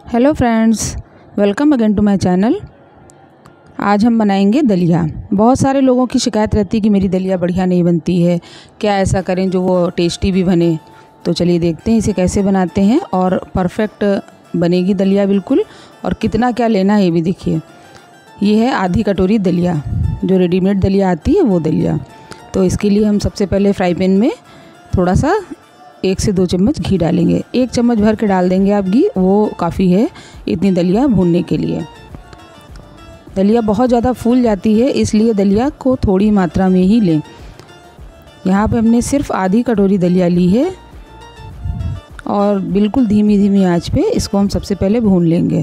Hello friends, welcome again to my channel. आज हम बनाएंगे दलिया। बहुत सारे लोगों की शिकायत रहती है कि मेरी दलिया बढ़िया नहीं बनती है, क्या ऐसा करें जो वो टेस्टी भी बने। तो चलिए देखते हैं इसे कैसे बनाते हैं और परफेक्ट बनेगी दलिया बिल्कुल। और कितना क्या लेना है ये भी देखिए। ये है आधी कटोरी दलिया, जो रेडीमेड दलिया आती है वो दलिया। तो इसके लिए हम सबसे पहले फ्राई पैन में थोड़ा सा 1 से 2 चम्मच घी डालेंगे। 1 चम्मच भर के डाल देंगे आप घी, वो काफ़ी है इतनी दलिया भूनने के लिए। दलिया बहुत ज़्यादा फूल जाती है, इसलिए दलिया को थोड़ी मात्रा में ही लें। यहाँ पे हमने सिर्फ आधी कटोरी दलिया ली है और बिल्कुल धीमी धीमी आंच पे इसको हम सबसे पहले भून लेंगे।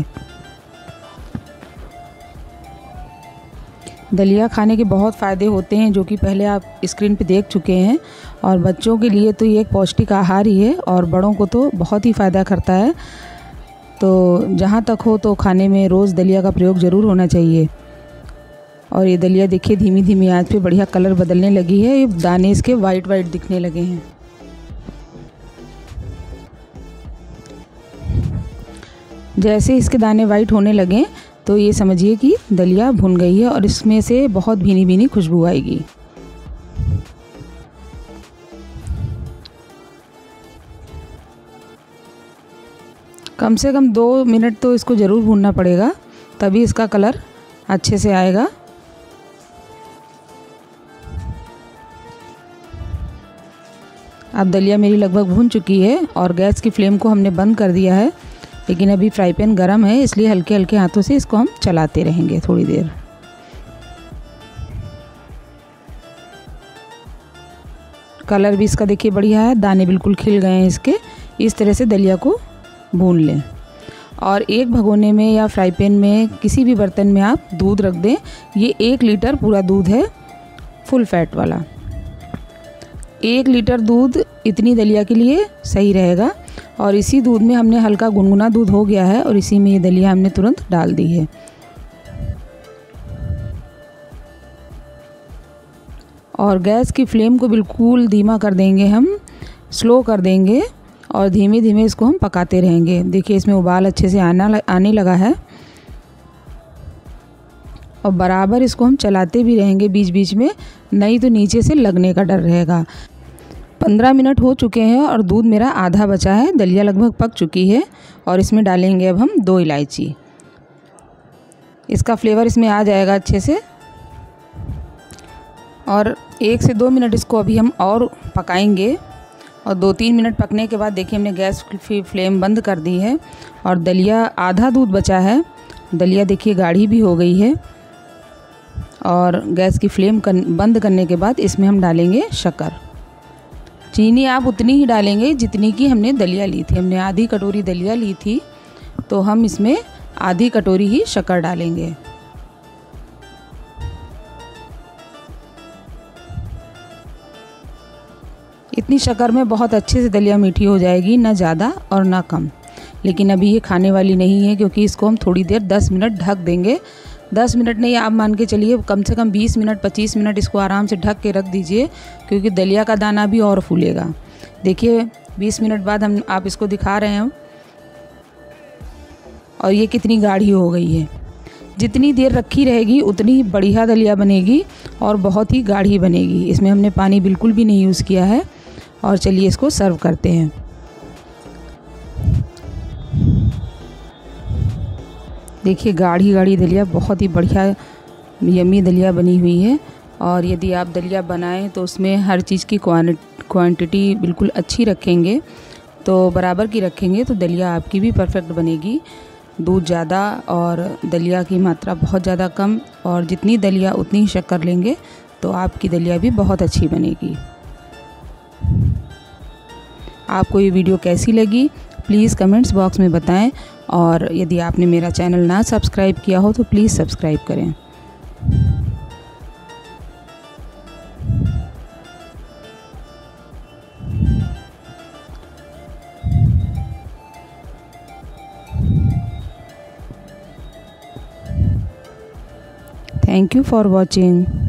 दलिया खाने के बहुत फ़ायदे होते हैं, जो कि पहले आप स्क्रीन पे देख चुके हैं। और बच्चों के लिए तो ये एक पौष्टिक आहार ही है और बड़ों को तो बहुत ही फ़ायदा करता है। तो जहाँ तक हो तो खाने में रोज़ दलिया का प्रयोग ज़रूर होना चाहिए। और ये दलिया देखिए धीमी धीमी आंच पे बढ़िया कलर बदलने लगी है। ये दाने इसके वाइट वाइट दिखने लगे हैं। जैसे इसके दाने वाइट होने लगें तो ये समझिए कि दलिया भुन गई है और इसमें से बहुत भीनी भीनी खुशबू आएगी। कम से कम 2 मिनट तो इसको ज़रूर भूनना पड़ेगा, तभी इसका कलर अच्छे से आएगा। अब दलिया मेरी लगभग भून चुकी है और गैस की फ्लेम को हमने बंद कर दिया है। लेकिन अभी फ्राई पैन गरम है, इसलिए हल्के हल्के हाथों से इसको हम चलाते रहेंगे थोड़ी देर। कलर भी इसका देखिए बढ़िया है, दाने बिल्कुल खिल गए हैं इसके। इस तरह से दलिया को भून लें। और एक भगोने में या फ्राई पैन में किसी भी बर्तन में आप दूध रख दें। ये 1 लीटर पूरा दूध है, फुल फैट वाला। 1 लीटर दूध इतनी दलिया के लिए सही रहेगा। और इसी दूध में हमने हल्का गुनगुना दूध हो गया है और इसी में ये दलिया हमने तुरंत डाल दी है। और गैस की फ्लेम को बिल्कुल धीमा कर देंगे, हम स्लो कर देंगे और धीमे धीमे इसको हम पकाते रहेंगे। देखिए इसमें उबाल अच्छे से आने लगा है और बराबर इसको हम चलाते भी रहेंगे बीच बीच में, नहीं तो नीचे से लगने का डर रहेगा। 15 मिनट हो चुके हैं और दूध मेरा आधा बचा है। दलिया लगभग पक चुकी है और इसमें डालेंगे अब हम 2 इलायची। इसका फ्लेवर इसमें आ जाएगा अच्छे से। और 1 से 2 मिनट इसको अभी हम और पकाएंगे। और 2-3 मिनट पकने के बाद देखिए हमने गैस फ्लेम बंद कर दी है और दलिया आधा दूध बचा है। दलिया देखिए गाढ़ी भी हो गई है। और गैस की फ्लेम बंद करने के बाद इसमें हम डालेंगे शक्कर। चीनी आप उतनी ही डालेंगे जितनी की हमने दलिया ली थी। हमने आधी कटोरी दलिया ली थी, तो हम इसमें आधी कटोरी ही शक्कर डालेंगे। इतनी शक्कर में बहुत अच्छे से दलिया मीठी हो जाएगी, ना ज़्यादा और ना कम। लेकिन अभी ये खाने वाली नहीं है, क्योंकि इसको हम थोड़ी देर 10 मिनट ढक देंगे। 10 मिनट नहीं, आप मान के चलिए कम से कम 20 मिनट 25 मिनट इसको आराम से ढक के रख दीजिए, क्योंकि दलिया का दाना भी और फूलेगा। देखिए 20 मिनट बाद हम आप इसको दिखा रहे हैं और ये कितनी गाढ़ी हो गई है। जितनी देर रखी रहेगी उतनी बढ़िया दलिया बनेगी और बहुत ही गाढ़ी बनेगी। इसमें हमने पानी बिल्कुल भी नहीं यूज़ किया है। और चलिए इसको सर्व करते हैं। देखिए गाढ़ी गाढ़ी दलिया बहुत ही बढ़िया यम्मी दलिया बनी हुई है। और यदि आप दलिया बनाएं तो उसमें हर चीज़ की क्वांटिटी बिल्कुल अच्छी रखेंगे, तो बराबर की रखेंगे, तो दलिया आपकी भी परफेक्ट बनेगी। दूध ज़्यादा और दलिया की मात्रा बहुत ज़्यादा कम, और जितनी दलिया उतनी ही शक्कर लेंगे तो आपकी दलिया भी बहुत अच्छी बनेगी। आपको ये वीडियो कैसी लगी प्लीज़ कमेंट्स बॉक्स में बताएं। और यदि आपने मेरा चैनल ना सब्सक्राइब किया हो तो प्लीज़ सब्सक्राइब करें। Thank you for watching.